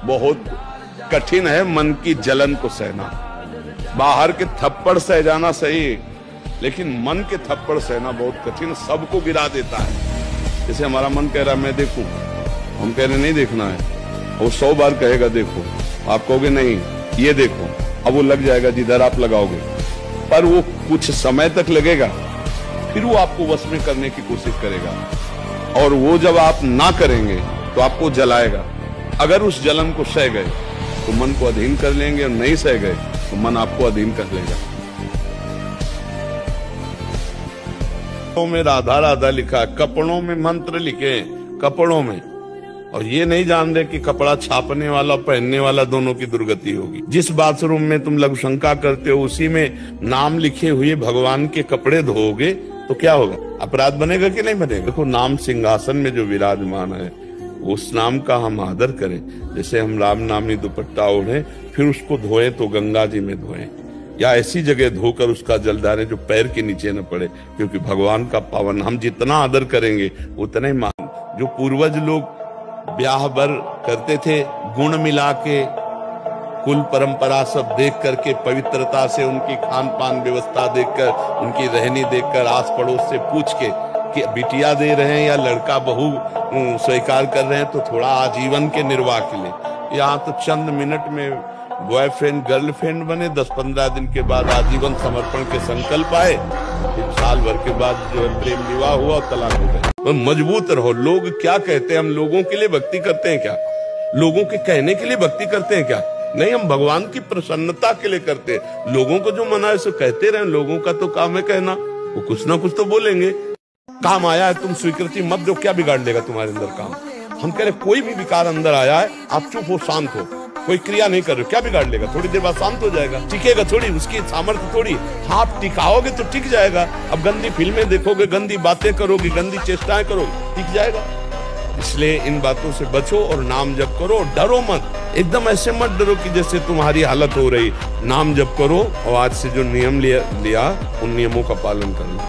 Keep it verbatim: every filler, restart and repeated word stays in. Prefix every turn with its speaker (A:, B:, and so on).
A: बहुत कठिन है मन की जलन को सहना। बाहर के थप्पड़ सह जाना सही, लेकिन मन के थप्पड़ सहना बहुत कठिन, सबको गिरा देता है। जैसे हमारा मन कह रहा है मैं देखूं, हम कह रहे नहीं देखना है, वो सौ बार कहेगा देखो, आप कहोगे नहीं ये देखो, अब वो लग जाएगा जिधर आप लगाओगे, पर वो कुछ समय तक लगेगा, फिर वो आपको वश में करने की कोशिश करेगा, और वो जब आप ना करेंगे तो आपको जलाएगा। अगर उस जलन को सह गए तो मन को अधीन कर लेंगे, और नहीं सह गए तो मन आपको अधीन कर लेगा। कपड़ों में राधा राधा लिखा है, कपड़ों में मंत्र लिखे, कपड़ों में, और ये नहीं जान रहे कि कपड़ा छापने वाला पहनने वाला दोनों की दुर्गति होगी। जिस बाथरूम में तुम लघुशंका करते हो उसी में नाम लिखे हुए भगवान के कपड़े धोओगे तो क्या होगा? अपराध बनेगा कि नहीं बनेगा? देखो, नाम सिंहासन में जो विराजमान है उस नाम का हम आदर करें। जैसे हम राम नामी दुपट्टा ओढ़े फिर उसको धोए तो गंगा जी में धोएं, या ऐसी जगह धोकर उसका जल डालें जो पैर के नीचे न पड़े, क्योंकि भगवान का पावन हम जितना आदर करेंगे उतना ही मान। जो पूर्वज लोग ब्याह बर करते थे, गुण मिला के, कुल परंपरा सब देख करके, पवित्रता से उनकी खान पान व्यवस्था देखकर, उनकी रहनी देखकर, आस पड़ोस से पूछ के कि बिटिया दे रहे हैं या लड़का बहू स्वीकार कर रहे हैं तो थोड़ा आजीवन के निर्वाह के लिए। यहाँ तो चंद मिनट में बॉयफ्रेंड गर्लफ्रेंड बने, दस पंद्रह दिन के बाद आजीवन समर्पण के संकल्प आए, फिर साल भर के बाद जो है प्रेम विवाह हुआ और तलाक हो गए। तो मजबूत रहो। लोग क्या कहते हैं, हम लोगों के लिए भक्ति करते हैं क्या? लोगों के कहने के लिए भक्ति करते हैं क्या? नहीं, हम भगवान की प्रसन्नता के लिए करते हैं। लोगों को जो मना है सो कहते रहे, लोगों का तो काम है कहना, वो कुछ ना कुछ तो बोलेंगे। काम आया है, तुम स्वीकृति मत दो, क्या बिगाड़ लेगा तुम्हारे अंदर काम? हम कह रहे कोई भी विकार अंदर आया है, आप चुप हो, शांत हो, कोई क्रिया नहीं कर रहे हो, क्या बिगाड़ लेगा? थोड़ी देर बाद शांत हो जाएगा, टिकेगा थोड़ी, उसकी सामर्थ्य थोड़ी। हाँ, आप टिकाओगे तो टिक जाएगा। अब गंदी फिल्में देखोगे, गंदी बातें करोगे, गंदी चेष्टाएं करोगे, टिक जाएगा। इसलिए इन बातों से बचो और नाम जप करो। डरो मत, एकदम ऐसे मत डरो कि जैसे तुम्हारी हालत हो रही। नाम जप करो और आज से जो नियम लिया, लिया उन नियमों का पालन करना।